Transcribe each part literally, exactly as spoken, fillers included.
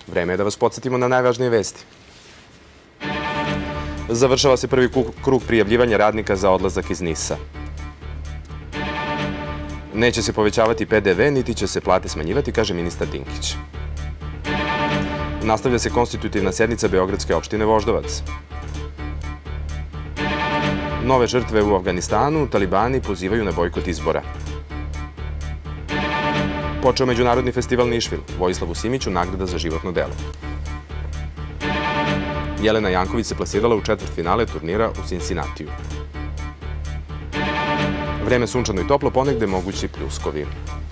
Vreme je da vas podsjetimo na najvažnije vesti. Završava se prvi krug prijavljivanja radnika za odlazak iz NIS-a. Neće se povećavati P D V, niti će se plate smanjivati, kaže ministar Dinkić. Nastavlja se konstitutivna sednica Beogradske opštine Voždovac. Nove žrtve u Afganistanu, talibani pozivaju na bojkot izbora. Počeo međunarodni festival Nišvil, Vojislavu Simiću nagrada za životno delo. Jelena Janković se plasirala u četvrtfinale turnira u Cincinnatiju. Vreme sunčano i toplo, ponegde mogući pljuskovi.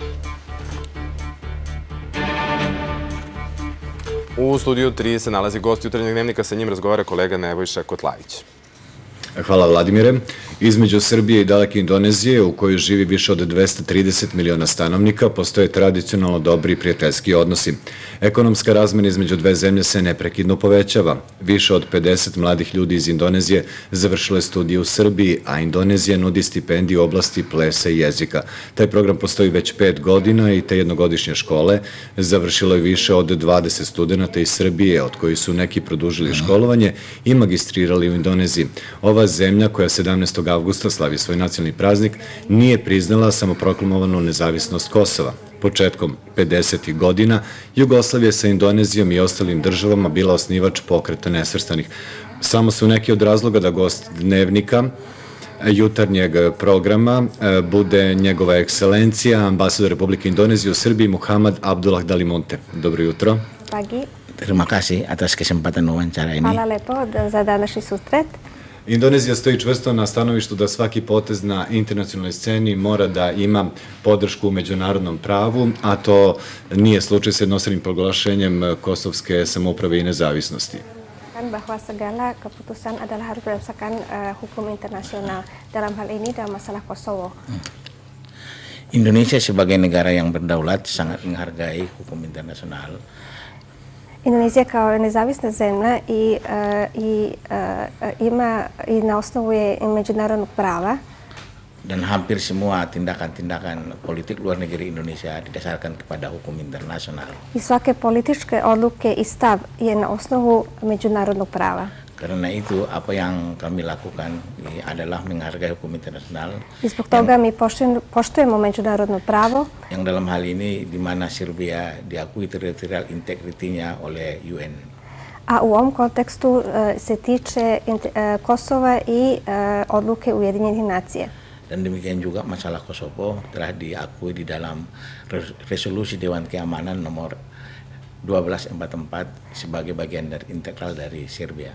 U studiju tri se nalazi gost Jutarnjeg dnevnika, sa njim razgovara kolega Nebojša Kotlajić. Hvala, Vladimire. Između Srbije i daleke Indonezije, u kojoj živi više od dvesta trideset miliona stanovnika, postoje tradicionalno dobri i prijateljski odnosi. Ekonomska razmena između dve zemlje se neprekidno povećava. Više od pedeset mladih ljudi iz Indonezije završile studije u Srbiji, a Indonezija nudi stipendije u oblasti plesa i jezika. Taj program postoji već pet godina i te jednogodišnje škole završilo je više od dvadeset studenta iz Srbije, od kojih su neki produžili školovanje i magistrirali u Indoneziji. Ova zemlja, koja sedamnaestog avgusta slavi svoj nacionalni praznik, nije priznala samoproklamovanu nezavisnost Kosova. Početkom pedesetih godina Jugoslavija sa Indonezijom i ostalim državama bila osnivač Pokreta nesvrstanih. Samo su neki od razloga da gost dnevnika jutarnjeg programa bude njegova ekscelencija, ambasador Republike Indonezije u Srbiji, Muhammad Abdullah Dalimonte. Dobro jutro. Pagi. Terima kasih atas kesempatan wawancara ini. Hvala lepo za današnji susret. Indonezija stoji čvrsto na stanovištu da svaki potez na internacionalnoj sceni mora da ima podršku u međunarodnom pravu, a to nije slučaj sa jednostranim proglašenjem kosovske samouprave i nezavisnosti. Bahwa segala keputusan adalah harus berdasarkan hukum internasional. Dalam hal ini dalam masalah Kosovo. Indonesia sebagai negara yang berdaulat sangat menghargai hukum internasional. Indonezija kao nezavisna zemlja i, uh, i uh, ima i na osnovu je međunarodnog prava. Dan hampir semua tindakan-tindakan politik luar negeri Indonesia didasarkan kepada hukum internasional. I svake političke odluke i stav je na osnovu međunarodnog prava. Karena itu apa yang kami lakukan adalah menghargai hukum internasional. I zbog toga mi poštujemo međunarodno pravo. Yang dalam hal ini di mana Serbia diakui teritorial integritinya oleh U N. A u ovom kontekstu uh, se tiče uh, Kosova i uh, odluke Ujedinjenih nacija. Dan demikian juga masalah Kosovo telah diakui di dalam resolusi Dewan Keamanan nomor dua belas empat puluh empat sebagai bagian dari integral dari Serbia.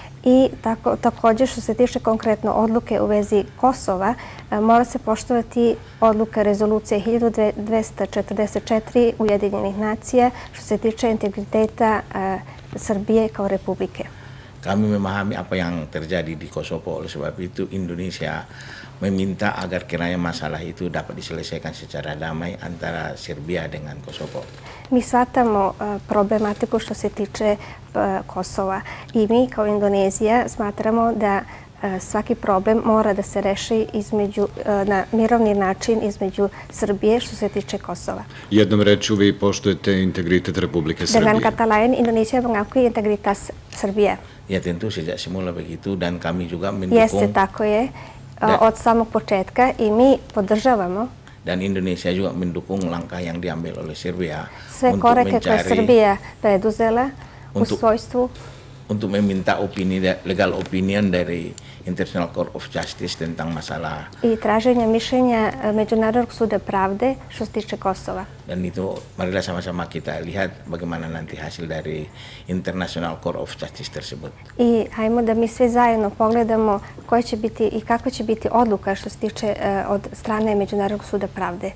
I tako, također što se tiče konkretno odluke u vezi Kosova, mora se poštovati odluka rezolucije hiljadu dvesta četrdeset četiri Ujedinjenih nacija što se tiče integriteta uh, Srbije kao republike. Kami memahami apa yang terjadi di Kosovo, oleh sebab itu Indonesia meminta agar kiranya masalah itu dapat diselesaikan secara damai antara Serbia dengan Kosovo. Mi shvatamo uh, problematiku što se tiče uh, Kosova i mi kao Indonezija smatramo da uh, svaki problem mora da se reši između, uh, na mirovni način između Srbije što se tiče Kosova. Jednom rečju vi poštujete integritet Republike Srbije. Dengan kata lain, Indonesia mengakui integritas Srbije. Ya tentu sejak semula begitu dan kami juga mendukung. Jeste, tako je. Od samog početka i mi podržavamo. Dan Indonesia juga mendukung langkah yang diambil oleh Serbia. Sve korake koje Srbija preduzela u svojstvu. Untuk meminta opini, legal opinion dari International Court of Justice tentang masalah. I traženje mišljenja Međunarodnog suda pravde što se tiče Kosova. Dan itu marilah sama-sama kita lihat bagaimana nanti hasil dari International Court of Justice tersebut. I hajmo da mi svi zajedno pogledamo koja će biti i kako će biti odluka što se tiče uh, od strane Međunarodnog suda pravde.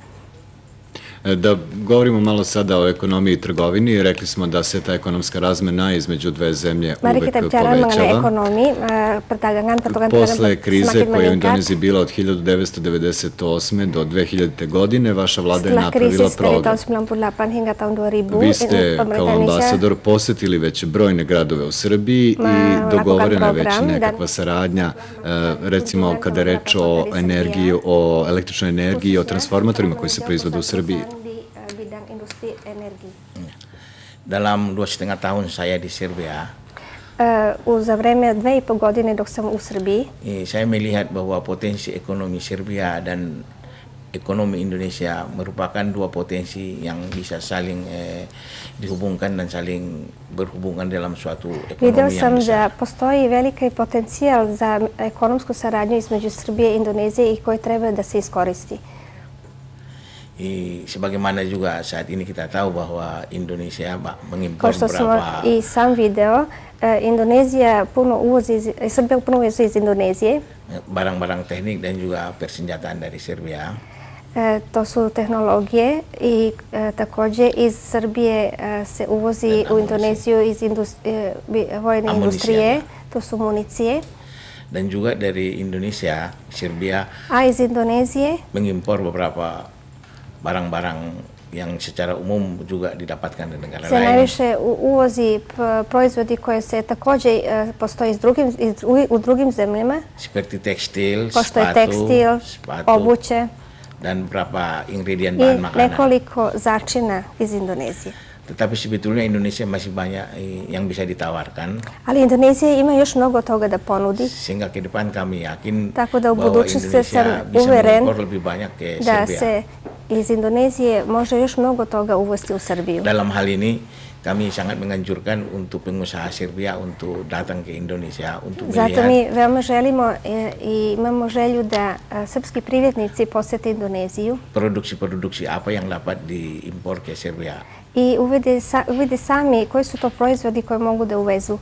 Da govorimo malo sada o ekonomiji i trgovini. Rekli smo da se ta ekonomska razmena između dve zemlje uvek povećava. Posle krize koja je u Indoneziji bila od hiljadu devetsto devedeset osme do dve hiljade godine, vaša vlada je napravila program. Vi ste kao ambasador posetili već brojne gradove u Srbiji i dogovorena je već nekakva saradnja, recimo kada je reč o energiji, o električnoj energiji, o transformatorima koji se proizvode u Srbiji. Dalam dua setengah tahun saya di Serbia, uh, za vreme dve i po godine dok sam u Srbiji, eh, saya melihat bahwa potensi ekonomi Serbia dan ekonomi Indonesia merupakan dua potensi yang bisa saling eh, dihubungkan dan saling berhubungan dalam suatu ekonomi video yang sam besar. da postoji veliki potencijal za ekonomsku saradnju između Srbije i Indonezije i koji treba da se iskoristi. I, sebagaimana juga saat ini kita tahu bahwa Indonesia Kao mengimpor što smo beberapa i sam video, Indonezija puno uvozi, iz, Srbija puno uvozi iz Indonezije. barang-barang teknik dan juga persenjataan dari Serbia. E, to su tehnologije i e, također iz Srbije e, se uvozi u Indoneziju iz indus, e, vojne industrije, to su municije. Dan juga dari Indonesia, Serbia A iz Indonezije mengimpor beberapa barang-barang yang secara umum juga didapatkan di negara se lain. najviše uvozi proizvodi koje se također e, postoji iz drugim, iz, u, u drugim zemljama, Seperti tekstil, kao što je sepatu, tekstil, sepatu, obuće dan beberapa ingredient i bahan makanan. nekoliko začina iz Indonezije. Tetapi sebetulnya Indonesia masih banyak yang bisa ditawarkan. Ali Indonezija ima još mnogo toga da ponudi. Sehingga ke depan kami yakin Tako da u bahwa budućnosti sam Indonesia bisa uveren mengimpor lebih banyak ke da Serbia. se iz Indonezije može još mnogo toga uvesti u Srbiju. Dalam hal ini kami sangat menganjurkan untuk pengusaha Serbia untuk datang ke Indonesia untuk melihat. Zato mi veoma želimo i imamo želju da srpski privrednici posete Indoneziju. Produksi-produksi apa yang dapat diimpor ke Serbia. I uvide, sa, uvide sami koji su to proizvodi koje mogu da uvezu.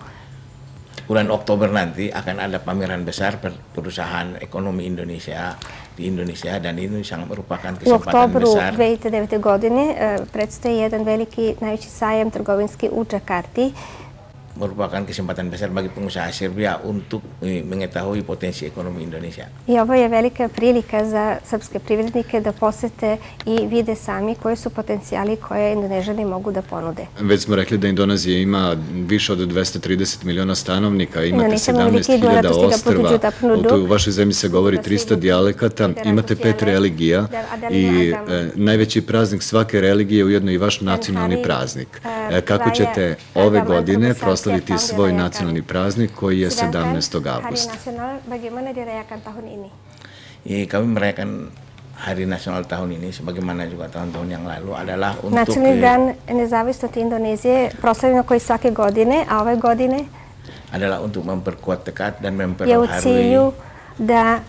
Bulan Oktober nanti akan ada pameran besar perusahaan ekonomi Indonesia di Indonesia dan ini sangat merupakan U kesempatan oktobru besar. dve hiljade devete. godine predstoji jedan veliki, najveći sajam trgovinski u Džakarti. Merupakan kesempatan besar bagi pengusaha Serbia untuk mengetahui potensi ekonomi Indonesia. I ovo je velika prilika za srpske privrednike da posete i vide sami koji su potencijali koje Indonežani mogu da ponude. Već smo rekli da Indonezija ima više od dvesta trideset miliona stanovnika, imate Indonesia sedamnaest memiliki hiljada dua ratus tiga puluh ostrva, juta penduduk. u vašoj zemlji se govori tristo dijalekata, imate pet religija i e, najveći praznik svake religije je ujedno i vaš nacionalni praznik. E, kako ćete ove godine proslaviti svoj nacionalni praznik koji je sedamnaestog avgusta? Hari nasional bagaimana dirayakan tahun ini? I kami merayakan Hari Nasional tahun ini sebagaimana juga tahun-tahun yang lalu adalah untuk Nacionalni dan nezavisnosti Indonezije proslavljeno koji svake godine, a ove godine adalah untuk memperkuat tekad dan je u memperbaharui cilju da,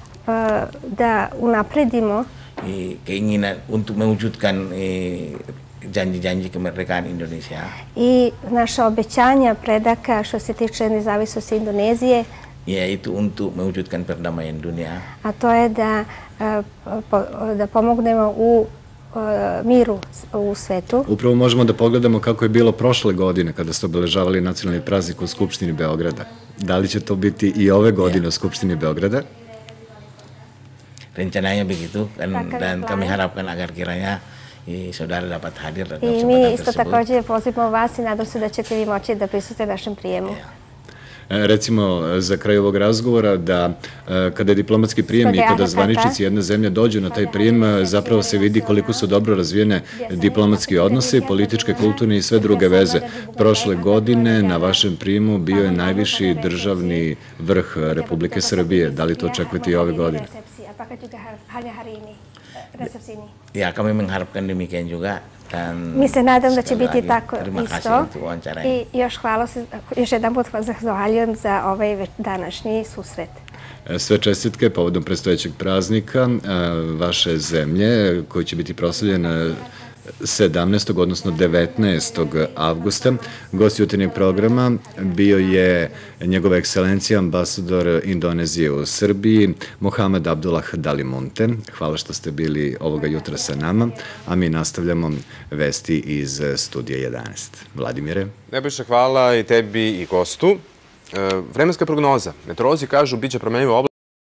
da unapredimo keinginan untuk mewujudkan janji-janji kemerdekaan Indonesia. I naša obećanja predaka što se tiče nezavisnosti Indonezije, yaitu untuk mewujudkan perdamaian dunia. A to je da, da pomognemo u miru u svetu. Upravo možemo da pogledamo kako je bilo prošle godine kada ste obeležavali nacionalni praznik u Skupštini Beograda. Da li će to biti i ove godine u Skupštini Beograda? Rencananya begitu dan, dan kami harapkan agar kiranya i saudara dapat hadir dalam I kesempatan mi isto tersebut. također pozivamo vas i nadam se da ćete vi moći da prisutite našem prijemu. Recimo, za kraj ovog razgovora, da kada je diplomatski prijem i kada zvaničnici jedne zemlje dođu na taj prijem, zapravo se vidi koliko su dobro razvijene diplomatski odnose, političke, kulturne i sve druge veze. Prošle godine na vašem prijemu bio je najviši državni vrh Republike Srbije. Da li to očekujete i ove godine? Ya, kami mengharapkan demikian juga. Mi se nadam da će biti tako isto i još hvala se, još jedan put zahvaljujem za ovaj današnji susret. Sve čestitke povodom predstojećeg praznika vaše zemlje koji će biti proslavljen sedamnaestog odnosno devetnaestog avgusta. Gost jutarnjeg programa bio je njegova ekscelencija ambasador Indonezije u Srbiji, Muhamed Abdullah Dalimunte. Hvala što ste bili ovoga jutra sa nama, a mi nastavljamo vesti iz studija jedanaest. Vladimire. Nebojša, hvala i tebi i gostu. Vremenska prognoza. Meteorolozi kažu biće promenljivo oblačno.